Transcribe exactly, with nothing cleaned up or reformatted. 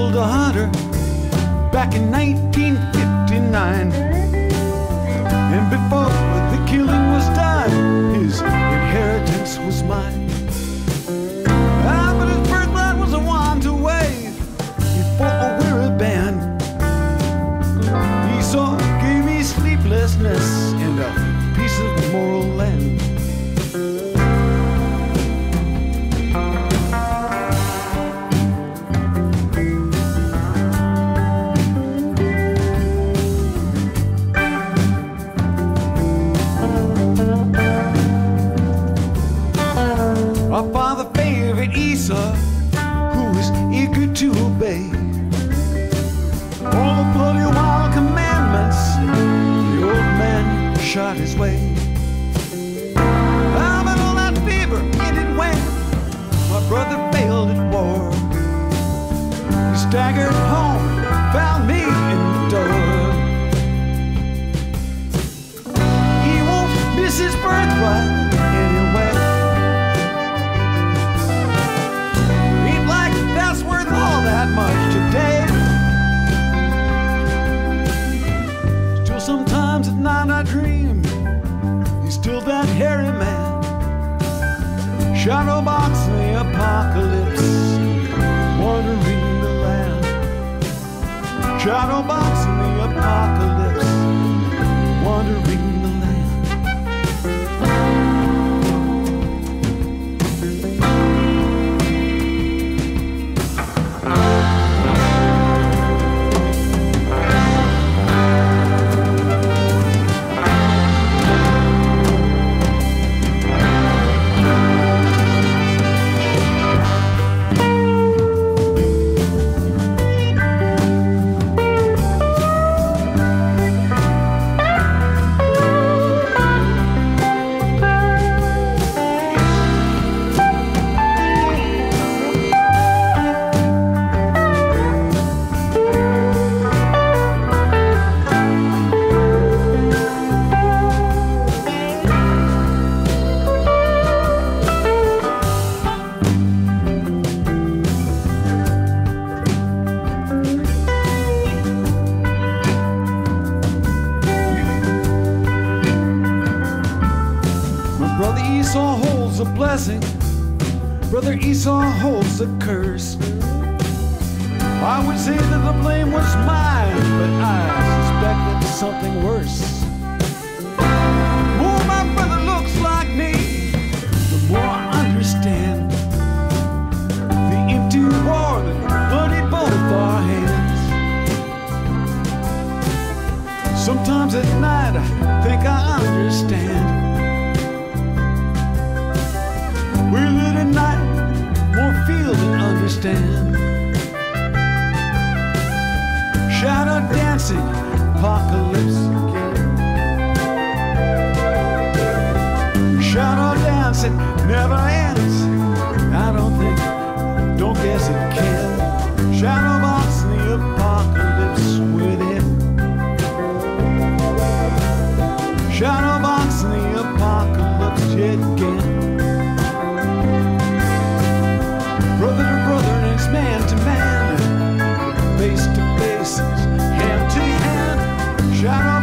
killed a hunter back in nineteen fifty-nine. And before the killing was done, his inheritance was mine. Ah, but his birthright was a wand away before a Weir band. Esau gave me sleeplessness and a piece of moral land. Our father favored Esau, who was eager to obey all the bloody wild commandments the old man shot his way. Ah, but all that fever ended when my brother failed at war. He staggered home, found me in the door. He won't miss his birthright anyway. That much today. Still sometimes at night I dream he's still that hairy man, shadow boxing the apocalypse, wandering the land. Shadow boxing the apocalypse, wandering the land. Brother Esau holds a blessing, Brother Esau holds a curse. I would say that the blame was mine, but I suspect it's something worse. The more my brother looks like me, the more I understand the empty war that bloodied both our hands. Sometimes at night I think I understand. With it at night, more feel than understand. Shadow dancing, apocalypse again. Shadow dancing never ends. I don't think, don't guess it can. Shadow boxing the apocalypse within. Shadow boxing the apocalypse yet again. Brother to brother and it's man to man, face to face, hand to hand, shadow